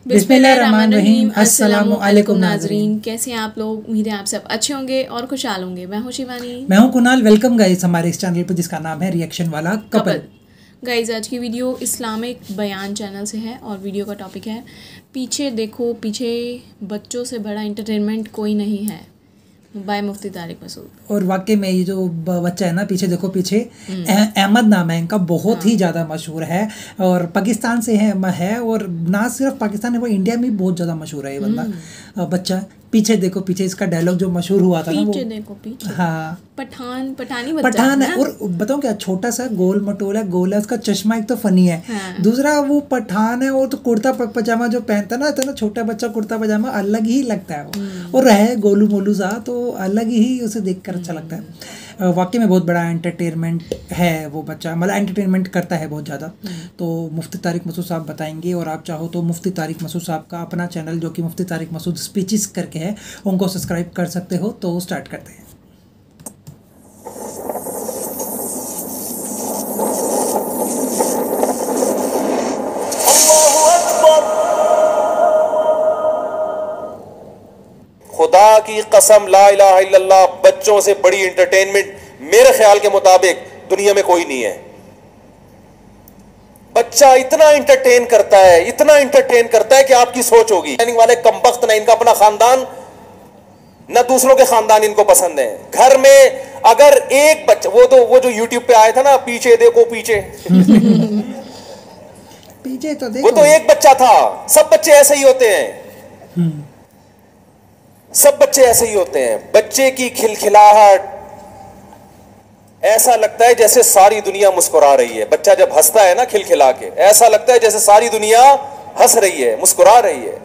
बिस्मिल्लाहिर्रहमानिर्रहीम। अस्सलामु अलैकुम नाज़रीन, कैसे हैं आप लोग? उम्मीद है आप सब अच्छे होंगे और खुशहाल होंगे। मैं हूं शिवानी। मैं हूं कुणाल। वेलकम गाइस हमारे इस चैनल पर जिसका नाम है रिएक्शन वाला कपल। गाइस आज की वीडियो इस्लामिक बयान चैनल से है और वीडियो का टॉपिक है पीछे देखो पीछे, बच्चों से बड़ा इंटरटेनमेंट कोई नहीं है, बाय मुफ्ती तारिक मसूद। और वाकई में ये जो बच्चा है ना, पीछे देखो पीछे, अहमद नाम है इनका, बहुत ही ज़्यादा मशहूर है और पाकिस्तान से है और ना सिर्फ पाकिस्तान है, वो इंडिया में बहुत ज़्यादा मशहूर है ये बंदा बच्चा। पीछे देखो पीछे, इसका डायलॉग जो मशहूर हुआ था ना, वो देखो पीछे, हाँ पठानी पठान है। और बताओ क्या, छोटा सा गोल मटोला गोल है उसका चश्मा, एक तो फनी है। दूसरा वो पठान है और तो कुर्ता पजामा जो पहनता है ना, इतना छोटा बच्चा कुर्ता पजामा अलग ही लगता है वो। और है गोलू मोलू सा, तो अलग ही उसे देखकर अच्छा लगता है। वाकई में बहुत बड़ा एंटरटेनमेंट है वो बच्चा, मतलब एंटरटेनमेंट करता है बहुत ज़्यादा। तो मुफ्ती तारिक मसूद साहब बताएंगे, और आप चाहो तो मुफ्ती तारिक मसूद साहब का अपना चैनल जो कि मुफ्ती तारिक मसूद स्पीचेस करके है, उनको सब्सक्राइब कर सकते हो। तो स्टार्ट करते हैं। खुदा की कसम, ला इलाहा इल्लल्लाह, बच्चों से बड़ी एंटरटेनमेंट मेरे ख्याल के मुताबिक दुनिया में कोई नहीं है। बच्चा इतना एंटरटेन करता है, इतना एंटरटेन करता है कि आपकी सोच होगी। ट्रेनिंग वाले कमबख्त, ना इनका अपना खानदान ना दूसरों के खानदान इनको पसंद है। घर में अगर एक बच्चा, वो जो यूट्यूब पे आया था ना, पीछे देखो पीछे पीछे तो देखो, वो तो एक बच्चा था। सब बच्चे ऐसे ही होते हैं, सब बच्चे ऐसे ही होते हैं। बच्चे की खिलखिलाहट, ऐसा लगता है जैसे सारी दुनिया मुस्कुरा रही है। बच्चा जब हंसता है ना खिलखिला के, ऐसा लगता है जैसे सारी दुनिया हंस रही है, मुस्कुरा रही है।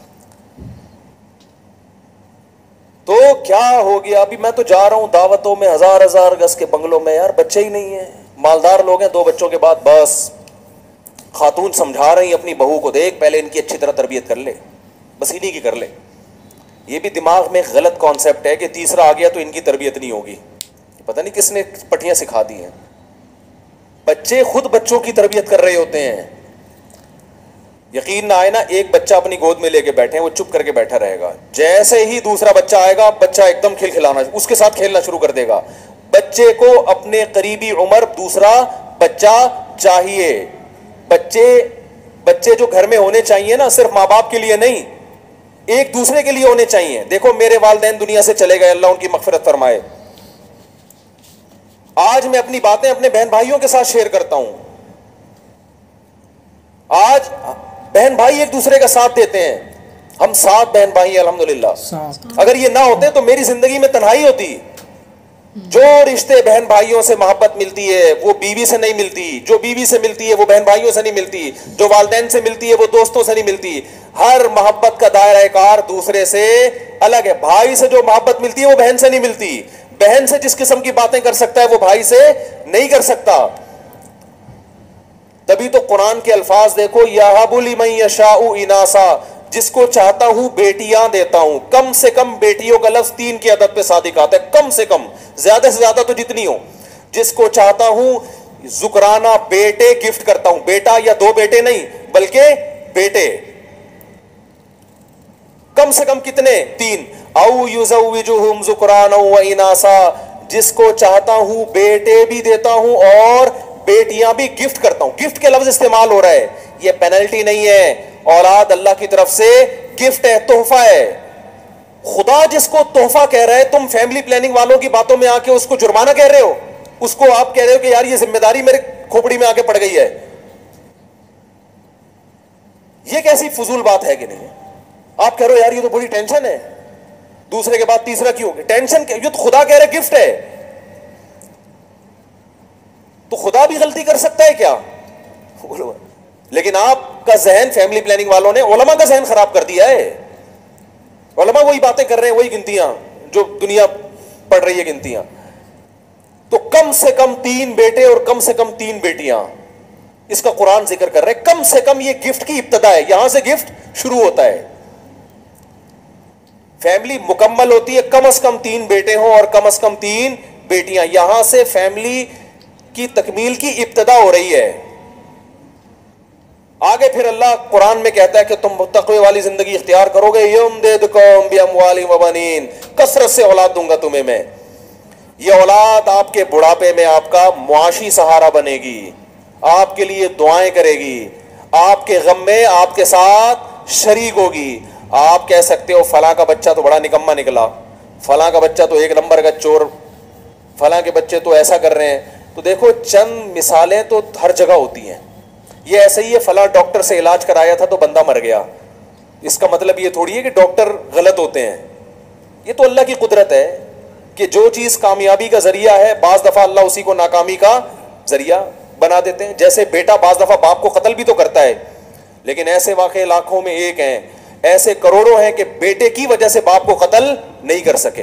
तो क्या हो गया, अभी मैं तो जा रहा हूं दावतों में, हजार हजार गज के बंगलों में, यार बच्चे ही नहीं है। मालदार लोग हैं, 2 बच्चों के बाद, बस खातून समझा रही अपनी बहू को, देख पहले इनकी अच्छी तरह तरबियत कर ले, बस इन्हीं की कर ले। ये भी दिमाग में गलत कॉन्सेप्ट है कि तीसरा आ गया तो इनकी तरबियत नहीं होगी। पता नहीं किसने पट्टियां सिखा दी हैं। बच्चे खुद बच्चों की तरबियत कर रहे होते हैं। यकीन ना आए ना, एक बच्चा अपनी गोद में लेके बैठे हैं, वो चुप करके बैठा रहेगा। जैसे ही दूसरा बच्चा आएगा, बच्चा एकदम खिलखिलाना, उसके साथ खेलना शुरू कर देगा। बच्चे को अपने करीबी उम्र दूसरा बच्चा चाहिए। बच्चे जो घर में होने चाहिए ना, सिर्फ माँ बाप के लिए नहीं, एक दूसरे के लिए होने चाहिए। देखो मेरे वालिदैन दुनिया से चले गए, अल्लाह उनकी मगफिरत फरमाए। आज मैं अपनी बातें अपने बहन भाइयों के साथ शेयर करता हूं। आज बहन भाई एक दूसरे का साथ देते हैं। हम 7 बहन भाई हैं अल्हम्दुलिल्लाह। अगर ये ना होते तो मेरी जिंदगी में तन्हाई होती। जो रिश्ते बहन भाइयों से मोहब्बत मिलती है वो बीवी से नहीं मिलती, जो बीवी से मिलती है वो बहन भाइयों से नहीं मिलती, जो वालिदैन से मिलती है वो दोस्तों से नहीं मिलती। हर मोहब्बत का दायरा कार दूसरे से अलग है। भाई से जो मोहब्बत मिलती है वो बहन से नहीं मिलती। बहन से जिस किस्म की बातें कर सकता है वो भाई से नहीं कर सकता। तभी तो कुरान के अल्फाज देखो, याहबु लिमन यशाउ इनासा, जिसको चाहता हूं बेटियां देता हूं। कम से कम बेटियों का लफ्ज 3 की अदद पे सादिक आता है, कम से कम, ज्यादा से ज्यादा तो जितनी हो। जिसको चाहता हूं जुकराना बेटे गिफ्ट करता हूं। बेटा या 2 बेटे नहीं, बल्कि बेटे। कम से कम कितने? 3। औ युज़व्विजुहुम जुकराना व इनासा, जिसको चाहता हूं बेटे भी देता हूं और बेटियां भी गिफ्ट करता हूं। गिफ्ट के लफ्ज इस्तेमाल हो रहा है, यह पेनल्टी नहीं है। औलाद अल्लाह की तरफ से गिफ्ट है, तोहफा है। खुदा जिसको तोहफा कह रहा है, तुम फैमिली प्लानिंग वालों की बातों में आके उसको जुर्माना कह रहे हो। उसको आप कह रहे हो कि यार ये जिम्मेदारी मेरे खोपड़ी में आके पड़ गई है। ये कैसी फजूल बात है कि नहीं? आप कह रहे हो यार ये तो बड़ी टेंशन है, दूसरे के बाद तीसरा क्यों? टेंशन ये तो खुदा कह रहे गिफ्ट है। तो खुदा भी गलती कर सकता है क्या? लेकिन आपका जहन, फैमिली प्लानिंग वालों ने उलमा का जहन खराब कर दिया है। उलमा वही बातें कर रहे हैं, वही गिनतियां जो दुनिया पढ़ रही है गिनतियां। तो कम से कम 3 बेटे और कम से कम 3 बेटियां, इसका कुरान जिक्र कर रहे हैं। कम से कम ये गिफ्ट की इब्तिदा है, यहां से गिफ्ट शुरू होता है। फैमिली मुकम्मल होती है कम से कम 3 बेटे हों और कम से कम 3 बेटियां। यहां से फैमिली की तकमील की इब्तिदा हो रही है। आगे फिर अल्लाह कुरान में कहता है कि तुम तक़वे वाली जिंदगी इख्तियार करोगे, युमदिदकुम बिअमवालिन व बनीन, कसरत से औलाद दूंगा तुम्हें मैं। ये औलाद आपके बुढ़ापे में आपका मुआशी सहारा बनेगी, आपके लिए दुआएं करेगी, आपके गम में आपके साथ शरीक होगी। आप कह सकते हो फलां का बच्चा तो बड़ा निकम्मा निकला, फलां का बच्चा तो एक नंबर का चोर, फलां के बच्चे तो ऐसा कर रहे हैं। तो देखो चंद मिसालें तो हर जगह होती हैं। ये ऐसे ही है, फलां डॉक्टर से इलाज कराया था तो बंदा मर गया, इसका मतलब ये थोड़ी है कि डॉक्टर गलत होते हैं। ये तो अल्लाह की कुदरत है कि जो चीज़ कामयाबी का जरिया है, बाज़ दफ़ा अल्लाह उसी को नाकामी का जरिया बना देते हैं। जैसे बेटा बाज़ दफ़ा बाप को कत्ल भी तो करता है, लेकिन ऐसे वाक़े लाखों में एक हैं, ऐसे करोड़ों हैं कि बेटे की वजह से बाप को कत्ल नहीं कर सके।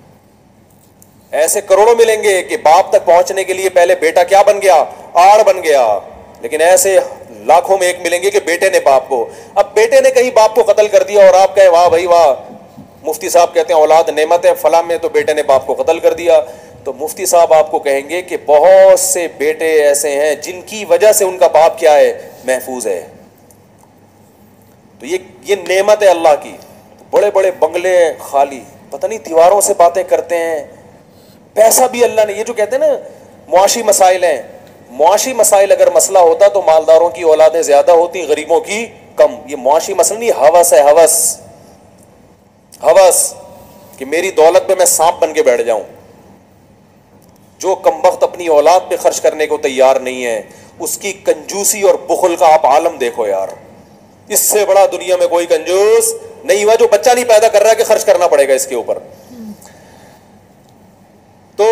ऐसे करोड़ों मिलेंगे कि बाप तक पहुंचने के लिए पहले बेटा क्या बन गया, आड़ बन गया। लेकिन ऐसे लाखों में एक मिलेंगे कि बेटे ने बाप को, अब बेटे ने कहीं बाप को कत्ल कर दिया और आप कहें वाह भाई वाह, मुफ्ती साहब कहते हैं औलाद नेमत है, फलां में तो बेटे ने बाप को कत्ल कर दिया। तो मुफ्ती साहब आपको कहेंगे कि बहुत से बेटे ऐसे हैं जिनकी वजह से उनका बाप क्या है, महफूज है। तो ये नेमत है अल्लाह की। बड़े बड़े बंगले खाली, पता नहीं दीवारों से बातें करते हैं, पैसा भी अल्लाह ने, ये जो कहते हैं ना मुआशी मसाइल हैं, मुआशी मसाइल अगर मसला होता तो मालदारों की औलादें ज्यादा होती, गरीबों की कम। ये मुआशी मसला नहीं, हवस है, हवस, हवस कि मेरी दौलत पे मैं सांप बन के बैठ जाऊं। जो कमबख्त अपनी औलाद पे खर्च करने को तैयार नहीं है, उसकी कंजूसी और बुखल का आप आलम देखो यार। इससे बड़ा दुनिया में कोई कंजूस नहीं हुआ जो बच्चा नहीं पैदा कर रहा है कि खर्च करना पड़ेगा इसके ऊपर। तो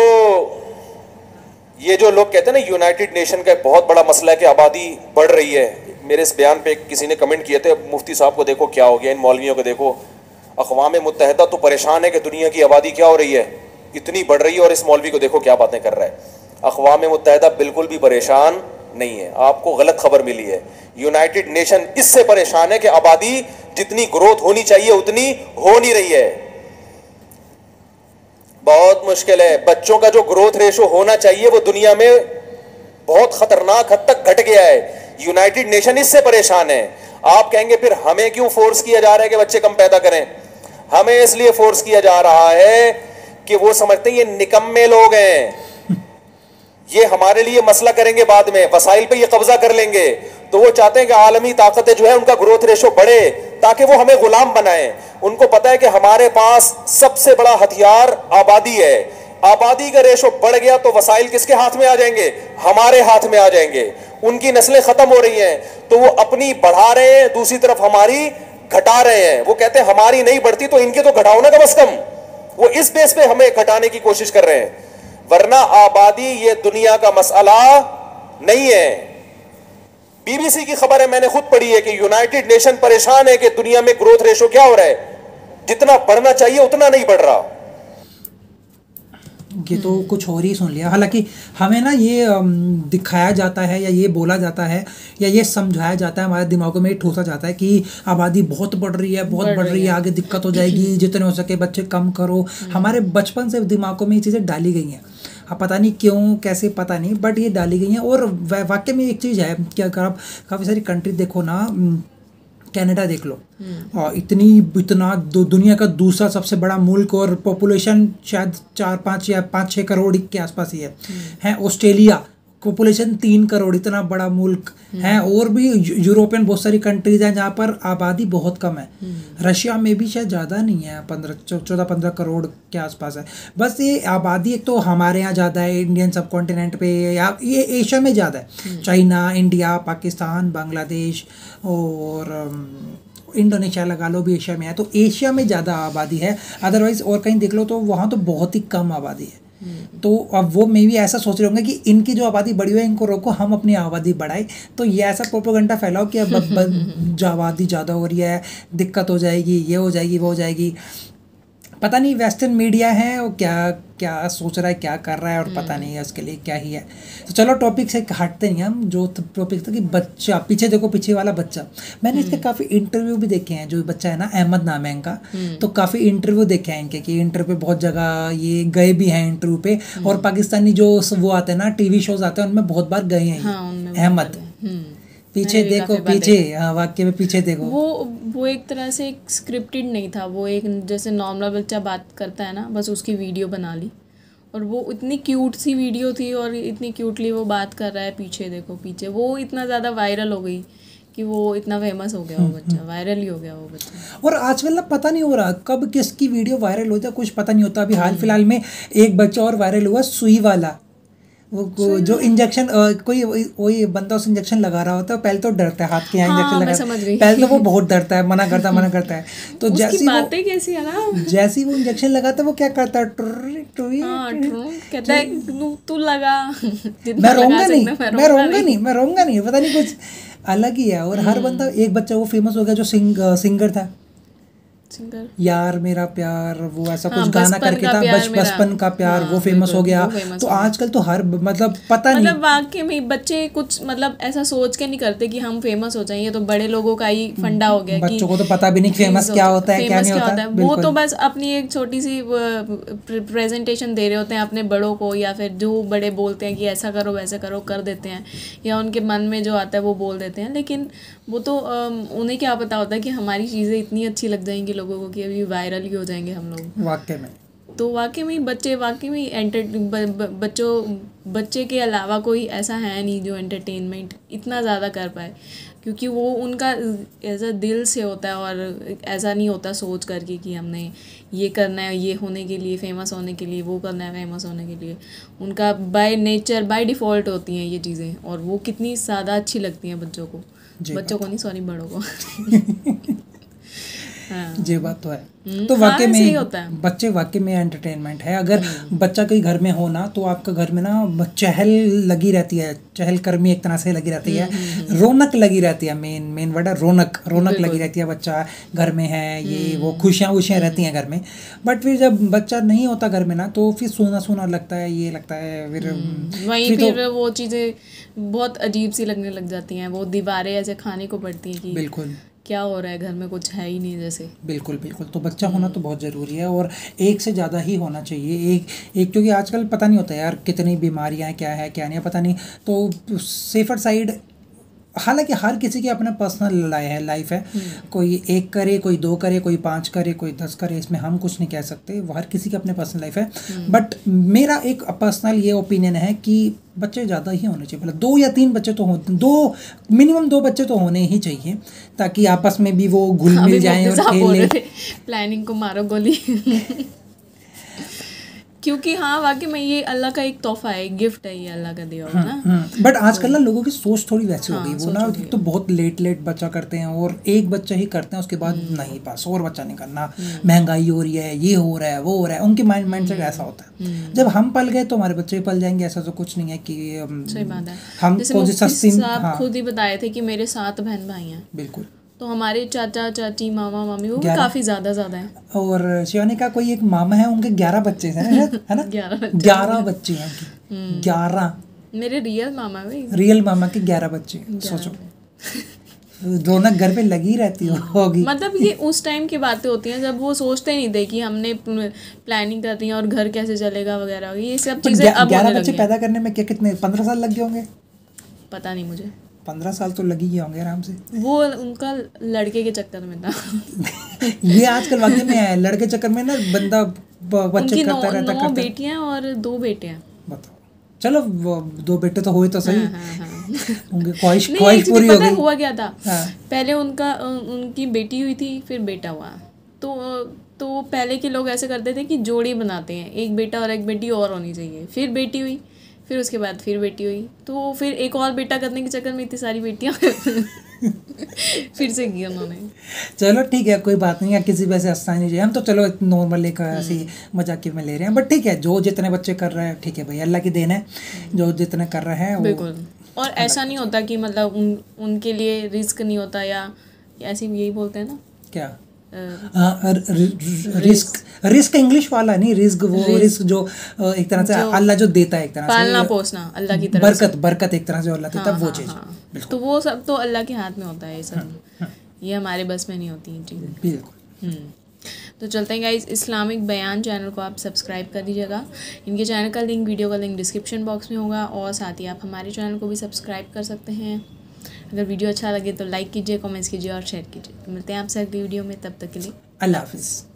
ये जो लोग कहते हैं ना यूनाइटेड नेशन का एक बहुत बड़ा मसला है कि आबादी बढ़ रही है। मेरे इस बयान पे किसी ने कमेंट किए थे, मुफ्ती साहब को देखो क्या हो गया, इन मौलवियों को देखो, अक़वाम मुत्तहिदा तो परेशान है कि दुनिया की आबादी क्या हो रही है, इतनी बढ़ रही है, और इस मौलवी को देखो क्या बातें कर रहा है। अक़वाम मुत्तहिदा बिल्कुल भी परेशान नहीं है, आपको गलत खबर मिली है। यूनाइटेड नेशन इससे परेशान है कि आबादी जितनी ग्रोथ होनी चाहिए उतनी हो नहीं रही है। बहुत मुश्किल है, बच्चों का जो ग्रोथ रेशो होना चाहिए वो दुनिया में बहुत खतरनाक हद तक घट गया है। यूनाइटेड नेशन इससे परेशान है। आप कहेंगे फिर हमें क्यों फोर्स किया जा रहा है कि बच्चे कम पैदा करें? हमें इसलिए फोर्स किया जा रहा है कि वो समझते हैं ये निकम्मे लोग हैं, ये हमारे लिए मसला करेंगे, बाद में वसाइल पे ये कब्जा कर लेंगे। तो वो चाहते हैं कि आलमी ताकतें जो है उनका ग्रोथ रेशो बढ़े ताकि वो हमें गुलाम बनाएं। उनको पता है कि हमारे पास सबसे बड़ा हथियार आबादी है। आबादी का रेशो बढ़ गया तो वसाइल किसके हाथ में आ जाएंगे? हमारे हाथ में आ जाएंगे। उनकी नस्लें खत्म हो रही हैं तो वो अपनी बढ़ा रहे हैं, दूसरी तरफ हमारी घटा रहे हैं। वो कहते हैं हमारी नहीं बढ़ती तो इनके तो घटाओ ना कम अज कम। वो इस बेस पे हमें घटाने की कोशिश कर रहे हैं, वरना आबादी ये दुनिया का मसला नहीं है। बीबीसी की खबर है, मैंने खुद पढ़ी है कि यूनाइटेड नेशन परेशान है कि दुनिया में ग्रोथ रेशो क्या हो रहा है, जितना बढ़ना चाहिए उतना नहीं बढ़ रहा। ये तो कुछ और ही सुन लिया। हालांकि हमें ना ये दिखाया जाता है या ये बोला जाता है या ये समझाया जाता है, हमारे दिमागों में ठूसा जाता है कि आबादी बहुत बढ़ रही है, बहुत बढ़ रही है, आगे दिक्कत हो जाएगी, जितने हो सके बच्चे कम करो। हमारे बचपन से दिमागों में ये चीज़ें डाली गई हैं। अब पता नहीं क्यों, कैसे, पता नहीं, बट ये डाली गई हैं। और वाकई में एक चीज़ है कि अगर आप काफ़ी सारी कंट्री देखो ना, कनाडा देख लो, और इतना दुनिया का दूसरा सबसे बड़ा मुल्क और पॉपुलेशन शायद 4-5 या 5-6 करोड़ के आसपास ही है। ऑस्ट्रेलिया पॉपुलेशन 3 करोड़, इतना बड़ा मुल्क है। और भी यूरोपियन बहुत सारी कंट्रीज हैं जहाँ पर आबादी बहुत कम है। रशिया में भी शायद ज़्यादा नहीं है, 14-15 करोड़ के आसपास है। बस ये आबादी एक तो हमारे यहाँ ज़्यादा है, इंडियन सब कॉन्टिनेंट पे, या ये एशिया में ज़्यादा है। चाइना, इंडिया, पाकिस्तान, बांग्लादेश और इंडोनेशिया लगा लो भी एशिया में है। तो एशिया में ज़्यादा आबादी है, अदरवाइज़ और कहीं देख लो तो वहाँ तो बहुत ही कम आबादी है। तो अब वो मे भी ऐसा सोच रहे होंगे कि इनकी जो आबादी बढ़ी हुई है इनको रोको, हम अपनी आबादी बढ़ाए। तो ये ऐसा प्रोपेगेंडा फैलाओ कि अब जो आबादी ज़्यादा हो रही है, दिक्कत हो जाएगी, ये हो जाएगी, वो हो जाएगी। पता नहीं वेस्टर्न मीडिया है वो क्या क्या सोच रहा है, क्या कर रहा है, और पता नहीं है उसके लिए क्या ही है। तो चलो टॉपिक से हटते नहीं हम। जो टॉपिक था कि बच्चा, पीछे देखो, पीछे वाला बच्चा, मैंने इसके काफ़ी इंटरव्यू भी देखे हैं। जो बच्चा है ना, अहमद नाम है इनका, तो काफ़ी इंटरव्यू देखे हैं इनके कि इंटरव्यू पे बहुत जगह ये गए भी हैं इंटरव्यू पे। और पाकिस्तानी जो वो आते हैं ना, टीवी शोज आते हैं, उनमें बहुत बार गए हैं अहमद। पीछे मैंने भी देखो, काफ़ी बार पीछे, देखा। हाँ, वाक्य में पीछे देखो। वो एक तरह से एक स्क्रिप्टेड नहीं था, वो एक जैसे नॉर्मल बच्चा बात करता है ना, बस उसकी वीडियो बना ली, और वो इतनी क्यूट सी वीडियो थी और इतनी क्यूटली वो बात कर रहा है, पीछे देखो पीछे, वो इतना ज़्यादा वायरल हो गई कि वो इतना फेमस हो गया, वो बच्चा वायरल ही हो गया वो बच्चा। और आजकल ना पता नहीं हो रहा कब किसकी वीडियो वायरल हो जाए, कुछ पता नहीं होता। अभी हाल फिलहाल में एक बच्चा और वायरल हुआ, सुई वाला, वो जो इंजेक्शन, कोई वही बंदा उस इंजेक्शन लगा रहा होता है, पहले तो डरता है, हाथ के यहाँ इंजेक्शन हाँ, मैं लगा, समझ गई। पहले तो वो बहुत डरता है, मना करता है। तो उसकी जैसी बातें कैसी है ना, जैसी वो इंजेक्शन लगाता है, वो क्या करता है, हाँ कहता है तू लगा, मैं रोऊंगा नहीं, मैं रोऊंगा नहीं, पता नहीं कुछ अलग ही है। और हर बंदा, एक बच्चा वो फेमस हो गया जो सिंगर था, सिंगर, यार मेरा प्यार, वो ऐसा हाँ, कुछ गाना बचपन करके का था, प्यार मेरा। बचपन का प्यार, हाँ, वो फेमस हो बिल्कुल, गया। वो famous तो हो गया। आजकल तो हर मतलब पता नहीं, मतलब वाकई में बच्चे कुछ मतलब ऐसा सोच के नहीं करते कि हम फेमस हो जाएं, ये तो बड़े लोगों का ही फंडा हो गया कि बच्चों को तो पता भी नहीं फेमस क्या होता है, क्या नहीं होता है। वो तो बस अपनी एक छोटी सी प्रेजेंटेशन दे रहे होते हैं अपने बड़ों को, या फिर जो बड़े बोलते हैं कि ऐसा करो वैसा करो, कर देते हैं, या उनके मन में जो आता है वो बोल देते हैं। लेकिन वो तो उन्हें क्या पता होता है कि हमारी चीज़ें इतनी अच्छी लग जाएंगी लोगों को कि अभी वायरल ही हो जाएंगे हम लोग। वाकई में तो वाकई में बच्चे वाकई में बच्चे के अलावा कोई ऐसा है नहीं जो एंटरटेनमेंट इतना ज़्यादा कर पाए, क्योंकि वो उनका ऐसा दिल से होता है, और ऐसा नहीं होता सोच करके कि हमने ये करना है, ये होने के लिए, फेमस होने के लिए, वो करना है फेमस होने के लिए। उनका बाय नेचर, बाय डिफ़ॉल्ट होती हैं ये चीज़ें, और वो कितनी ज़्यादा अच्छी लगती हैं बच्चों को, बच्चों को नहीं, सॉरी, बड़ों को। हाँ, ये बात तो है। तो वाकई हाँ, सही में होता है। बच्चे वाकई में एंटरटेनमेंट है। अगर बच्चा कहीं घर में हो ना, तो आपका घर में ना चहल लगी रहती है, चहलकर्मी एक तरह से लगी रहती है, रौनक लगी रहती है। मेन वर्ड है रौनक लगी रहती है। बच्चा घर में है, ये वो खुशियाँ रहती हैं घर में। बट फिर जब बच्चा नहीं होता घर में ना, तो फिर सूना लगता है, ये लगता है फिर वहीं फिर वो चीज़ें बहुत अजीब सी लगने लग जाती हैं, वो दीवारें ऐसे खाने को पड़ती हैं कि बिल्कुल क्या हो रहा है घर में, कुछ है ही नहीं जैसे। बिल्कुल। तो बच्चा होना तो बहुत ज़रूरी है, और एक से ज़्यादा ही होना चाहिए। एक क्योंकि आजकल पता नहीं होता यार कितनी बीमारियां हैं, क्या है क्या नहीं है, पता नहीं। तो सेफर साइड, हालांकि हर किसी की अपना पर्सनल लाइफ है, कोई 1 करे, कोई 2 करे, कोई 5 करे, कोई 10 करे, इसमें हम कुछ नहीं कह सकते, वो हर किसी की अपने पर्सनल लाइफ है। बट मेरा एक पर्सनल ये ओपिनियन है कि बच्चे ज़्यादा ही होने चाहिए, मतलब 2 या 3 बच्चे तो हो, मिनिमम 2 बच्चे तो होने ही चाहिए, ताकि आपस में भी वो घुल मिल जाएं और खेलें। प्लानिंग को मारो गोली। क्योंकि हाँ, वाकई में ये अल्लाह का एक तोहफा है, एक गिफ्ट है ये अल्लाह का दिया हुआ ना। बट आजकल ना लोगों की सोच थोड़ी वैसी हो गई, वो ना सोच तो बहुत लेट बच्चा करते हैं, और एक बच्चा ही करते हैं, उसके बाद नहीं, बस और बच्चा नहीं करना, महंगाई हो रही है, ये हो रहा है, वो हो रहा है, उनके माइंड सेट ऐसा होता है। जब हम पल गए तो हमारे बच्चे भी पल जाएंगे, ऐसा तो कुछ नहीं है कि सही बात है। हम जैसे मुफ्ती साहब खुद ही बताए थे कि मेरे 7 बहन भाई हैं। बिल्कुल। तो हमारे चाचा चाची, मामा मामी, वो भी काफी ज्यादा हैं। और शिवानी का कोई एक मामा है, उनके 11 बच्चे हैं, है ना? 11 बच्चे हैं, 11। मेरे रियल मामा रियल मामा के 11 बच्चे, सोचो। रौनक घर पे लगी रहती होगी। मतलब ये उस टाइम की बातें होती हैं जब वो सोचते नहीं थे कि हमने प्लानिंग करनी है और घर कैसे चलेगा वगैरह, ये सब चीजें अब 11 बच्चे पैदा करने में क्या कितने 15 साल लग गए होंगे? पता नहीं मुझे। 15 साल तो लग ही गए होंगे आराम से। वो उनका लड़के के चक्कर में था। ये आजकल वाकई में है, लड़के चक्कर में ना बंदा बच्चे करता रहता है। 9 बेटियां और 2 बेटे हैं। बताओ, चलो 2 बेटे तो हुए तो सही। उनकी ख्वाहिश पूरी हो गई। हुआ क्या था, पहले उनकी बेटी हुई थी, फिर बेटा हुआ। तो पहले के लोग ऐसे करते थे कि जोड़ी बनाते हैं, एक बेटा और एक बेटी और होनी चाहिए, फिर बेटी हुई, फिर उसके बाद फिर बेटी हुई, तो फिर एक और बेटा करने के चक्कर में इतनी सारी बेटियां फिर से की उन्होंने। चलो ठीक है, कोई बात नहीं है, किसी वजह से हंसना नहीं चाहिए, हम तो चलो नॉर्मल एक ऐसी मजाक में ले रहे हैं। बट ठीक है, जो जितने बच्चे कर रहे हैं ठीक है भाई, अल्लाह की देन है, जो जितने कर रहे हैं। बिल्कुल। और ऐसा नहीं होता कि मतलब उनके लिए रिस्क नहीं होता, या ऐसे यही बोलते हैं ना क्या, रिस्क इंग्लिश वाला नहीं, रिस्क वो रिस्क जो एक तरह से अल्लाह जो देता है, एक तरह से पालना पोसना अल्लाह की तरफ बरकत एक तरह से अल्लाह देता है, वो चीज़। तो वो सब तो अल्लाह के हाथ में होता है, ये सब ये हमारे बस में नहीं होती ये चीज़ें। बिल्कुल। तो चलते हैं गाइस, इस्लामिक बयान चैनल को आप सब्सक्राइब कर दीजिएगा। इनके चैनल का लिंक, वीडियो का लिंक डिस्क्रिप्शन बॉक्स में होगा, और साथ ही आप हमारे चैनल को भी सब्सक्राइब कर सकते हैं। अगर वीडियो अच्छा लगे तो लाइक कीजिए, कमेंट्स कीजिए और शेयर कीजिए। तो मिलते हैं आपसे अगली वीडियो में, तब तक के लिए अल्लाह हाफिज़।